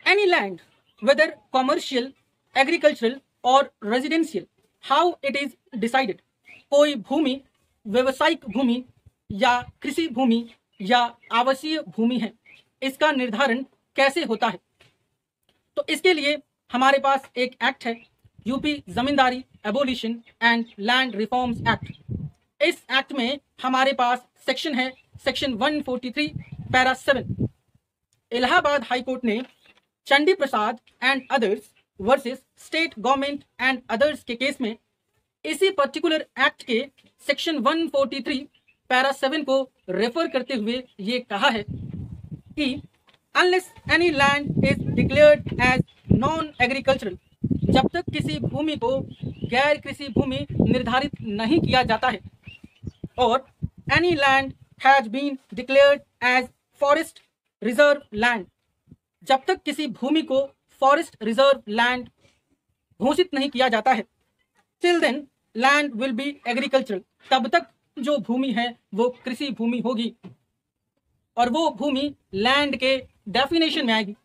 any land, whether commercial, agricultural or residential, how it is decided? कोई भूमि व्यवसायिक भूमि या कृषि भूमि या आवासीय भूमि है, इसका निर्धारण कैसे होता है? तो इसके लिए हमारे पास एक एक्ट है, यूपी जमींदारी abolition and land reforms act. इस एक्ट में हमारे पास सेक्शन है, section 143 para 7। Allahabad high court ने Chandi Prasad and others versus state government and others के केस में इसी पर्टिकुलर एक्ट के सेक्शन 143 पैरा 7 को रेफर करते हुए ये कहा है कि unless any land is declared as non agricultural, जब तक किसी भूमि को गैर कृषि भूमि निर्धारित नहीं किया जाता है, और any land has been declared as forest reserve land, जब तक किसी भूमि को फॉरेस्ट रिजर्व लैंड घोषित नहीं किया जाता है, till then land will be agricultural, तब तक जो भूमि है वो कृषि भूमि होगी, और वो भूमि लैंड के डेफिनेशन में आएगी।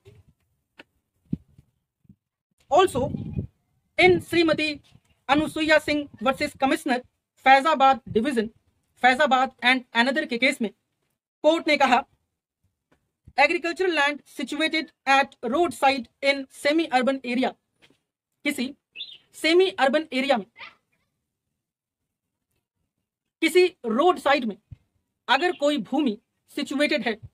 Also in Shrimati Anusuiya Singh versus commissioner Faizabad division, Faizabad and another के केस में कोर्ट ने कहा, agricultural land situated at road side in semi urban area, किसी सेमी अर्बन एरिया में, किसी रोड साइड में अगर कोई भूमि सिचुएटेड है,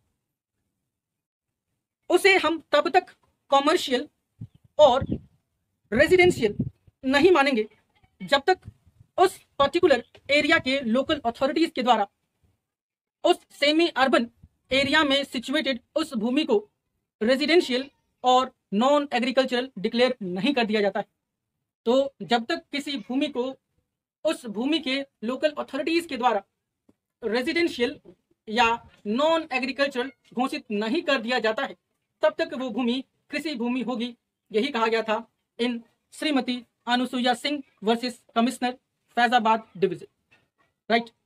उसे हम तब तक कॉमर्शियल और रेजिडेंशियल नहीं मानेंगे जब तक उस पर्टिकुलर एरिया के लोकल अथॉरिटीज के द्वारा उस सेमी अर्बन एरिया में सिचुएटेड उस भूमि को रेजिडेंशियल और नॉन एग्रीकल्चरल डिक्लेयर नहीं कर दिया जाता है। तो जब तक किसी भूमि को उस भूमि के लोकल अथॉरिटीज के द्वारा रेजिडेंशियल या नॉन एग्रीकल्चरल घोषित नहीं कर दिया जाता है, तब तक वो भूमि कृषि भूमि होगी। यही कहा गया था in Shrimati Anusuiya Singh versus commissioner Faizabad division, right.